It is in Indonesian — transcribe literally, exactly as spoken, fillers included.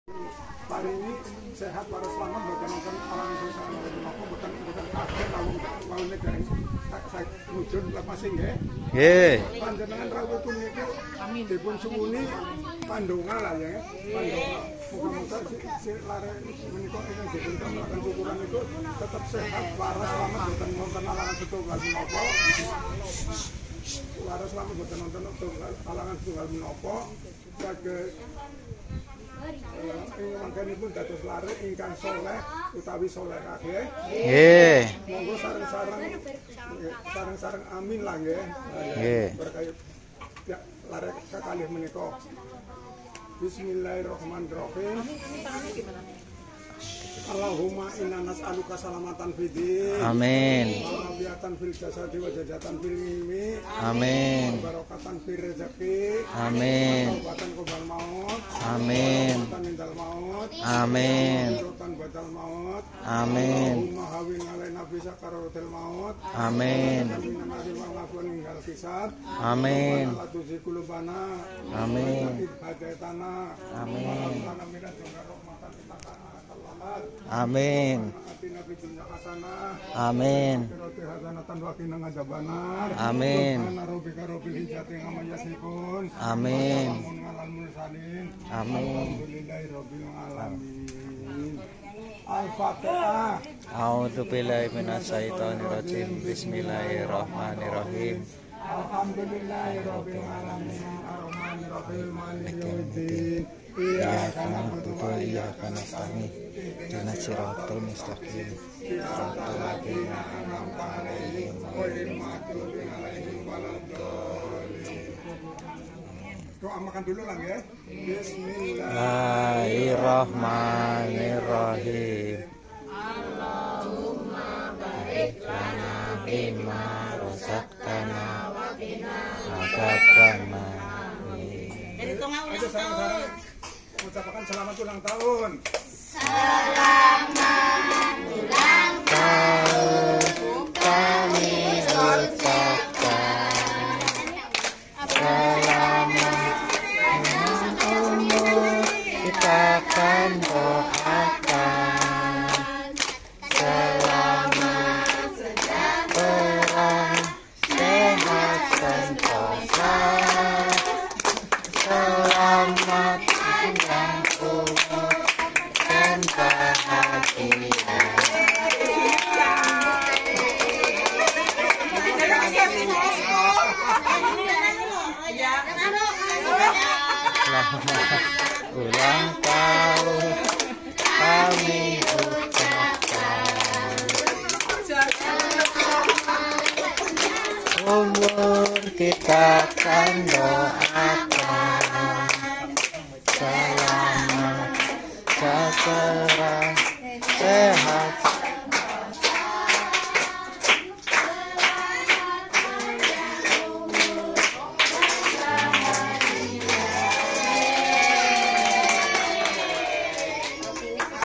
Hari ini sehat waras selamat bukan nonton alam dosa nopo bukan bukan kaget kalau kalau negara saya wujud masing ya. Nggih. Panjenengan rawuh punika amin dipun suwuni pandonga lah ya. Pandonga muga-muga si, si lare menika ingkang dipun melakukan syukuran itu tetap sehat waras selamat bukan nonton alangan setunggal menapa. Waras selamat bukan nonton alangan setunggal menapa. Saged ing mangkenipun dados lare ingkang saleh utawi saleh kabeh. Nggih. Monggo sareng-sareng sareng-sareng amin lah nggih. Nggih. Berkait ya lare kekalih menika. Bismillahirrahmanirrahim. Allahumma inna nas'aluka salamatan fid din. Amin. Walafiatan fil jasadi wa jajatan fil ilmi. Amin. Barakatan fil rezeki. Amin. Taubatan qabal maut. Amin. Taubatan indal maut. Amin. Taubatan badal maut. Amin. Allahumma hawin alaina fi sakaratil maut. Amin. Amin. Wa ninggal kisah. Amin. Wa tuzi kulubana. Amin. Hadaitana. Amin. Wa minat rahmatan innaka Amin. Amin. Amin. Amin. Amin. Al-Fatihah. A'udzu billahi minasyaitonir rajim. Bismillahirrahmanirrahim. Alhamdulillahirabbil alamin. Arrahmanirrahim. Maliki yaumiddin. Iyyaka na'budu wa iyyaka nasta'in. Ihdinas siratal mustaqim. Siratal ladzina an'amta 'alaihim ghairil maghdubi 'alaihim waladdallin. Doa makan dulu lah ya. Bismillahirrahmanirrahim. Allahumma barik lana bima razaqtana wa qina adzabannar. Jadi tengah ulang tahun. Ucapkan selamat ulang tahun. Selamat ulang tahun kami ucapkan. Selamat umur kita akan doakan. Selamat sejahtera, sehat sentosa. Selamat panjang umur dan bahagia. Selamat ulang tahun kami ucapkan. Umur kita akan doakan. Selamat sejahtera, sehat